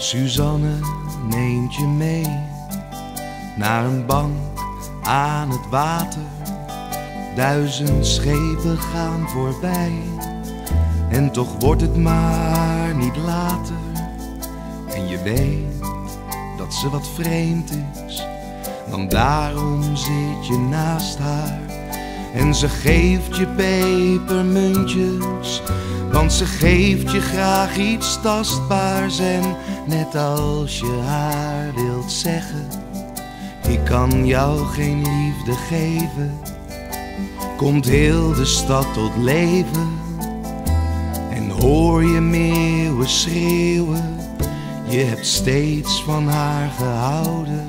Suzanne neemt je mee naar een bank aan het water. 1000 schepen gaan voorbij en toch wordt het maar niet later. En je weet dat ze wat vreemd is, want daarom zit je naast haar. En ze geeft je pepermuntjes, want ze geeft je graag iets tastbaars. En net als je haar wilt zeggen, ik kan jou geen liefde geven, komt heel de stad tot leven. En hoor je meeuwen schreeuwen, je hebt steeds van haar gehouden.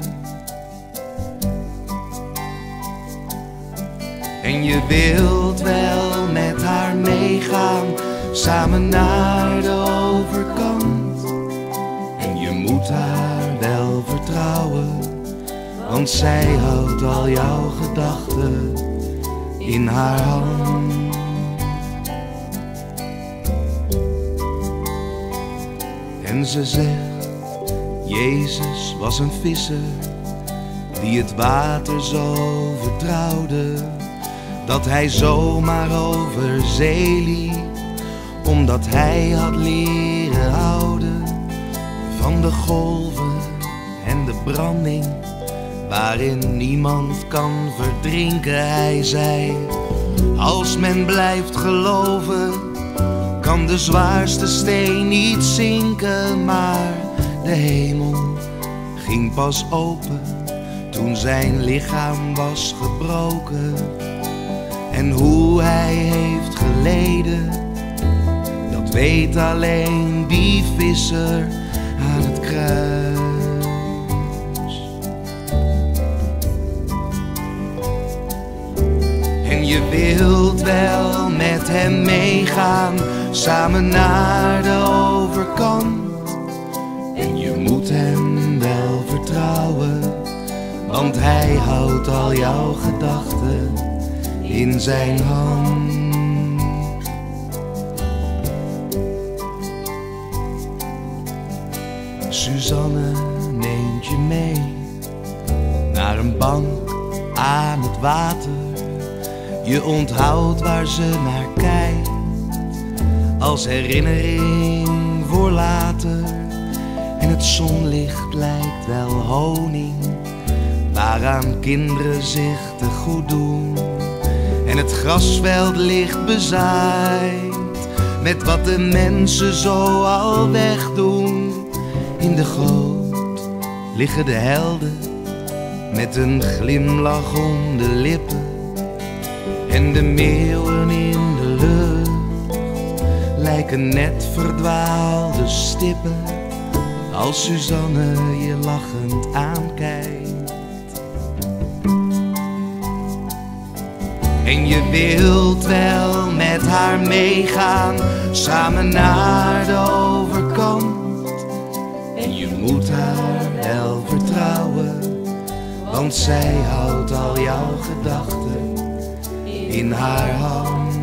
En je wilt wel met haar meegaan, samen naar de overkant. En je moet haar wel vertrouwen, want zij houdt al jouw gedachten in haar hand. En ze zegt, Jezus was een visser die het water zo vertrouwde, dat hij zomaar over zee liep, omdat hij had leren houden van de golven en de branding, waarin niemand kan verdrinken. Hij zei, als men blijft geloven, kan de zwaarste steen niet zinken. Maar de hemel ging pas open toen zijn lichaam was gebroken. En hoe hij heeft geleden, dat weet alleen die visser aan het kruis. En je wilt wel met hem meegaan, samen naar de overkant. En je moet hem wel vertrouwen, want hij houdt al jouw gedachten in zijn hand. Suzanne neemt je mee naar een bank aan het water. Je onthoudt waar ze naar kijkt, als herinnering voor later. En het zonlicht lijkt wel honing, waaraan kinderen zich te goed doen. En het grasveld ligt bezaaid met wat de mensen zo al wegdoen. In de goot liggen de helden met een glimlach om de lippen. En de meeuwen in de lucht lijken net verdwaalde stippen, als Suzanne je lachend aankijkt. En je wilt wel met haar meegaan, samen naar de overkant. En je moet haar wel vertrouwen, want zij houdt al jouw gedachten in haar hand.